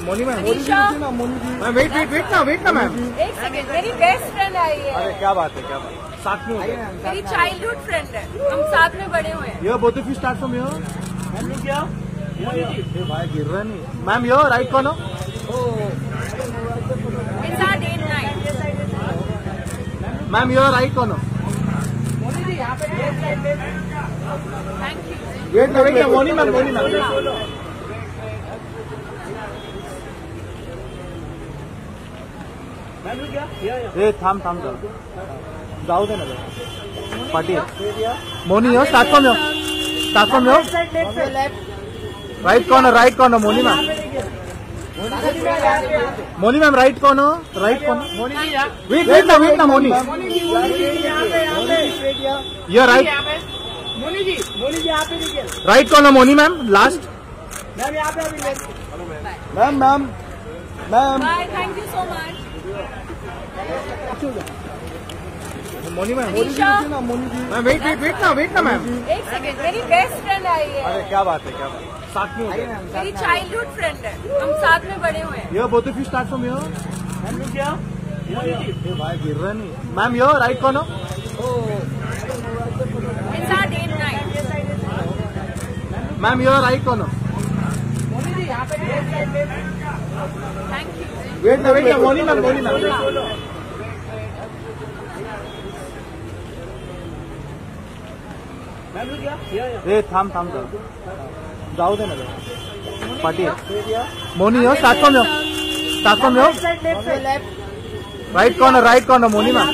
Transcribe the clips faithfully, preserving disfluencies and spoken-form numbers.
Moni ma'am ma'am wait wait wait ना wait ना ma'am एक सेकंड, मेरी बेस्ट फ्रेंड आई है। अरे क्या बात है क्या बात है साथ में हो गए मेरी चाइल्डहुड फ्रेंड है, हम साथ में बड़े हुए हैं। Yo both of you start from yo क्या भाई गिर रहा नहीं मैम यो राइट कौन हो It's our date night. Ma'am yo right कौन हो Thank you. वेट ना वेट ना मोनी मैम मोनी मैम ए थांब थांब जाऊ जाऊ दे ना party Moni yo start from yo start from yo right corner right corner Moni ma'am Moni ma'am right corner right corner wait wait ना वेट ना मोनी यो राइट मोनी जी मोनी जी यहाँ पे देखिए right corner Moni ma'am last ma'am यहाँ पे अभी ma'am ma'am ma'am Bye. Thank you so much. Moni ma'am Anisha. Ma'am wait wait wait ना wait ना मैम एक सेकंड, मेरी बेस्ट फ्रेंड आई है। अरे क्या बात है क्या बात है साथ में हो गए मेरी चाइल्डहुड फ्रेंड है, हम साथ में बड़े हुए हैं। Yo both of you start from yo क्या भाई गिर रहा नहीं मैम यो राइट कौन हो It's our date night. Ma'am yo right कौन हो मोनी जी यहाँ पे Thank you. वेट ना वेट ना Moni ma'am Moni ma'am ma'am क्या ए थांब थांब जाऊ जाऊ दे ना party Moni yo start from yo start from yo right corner right corner Moni ma'am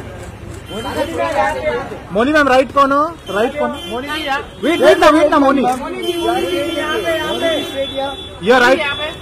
Moni ma'am right corner right corner Moni ji यहाँ वेट वेट ना वेट ना मोनी मोनी जी मोनी जी यहाँ पे यहाँ पे यो राइट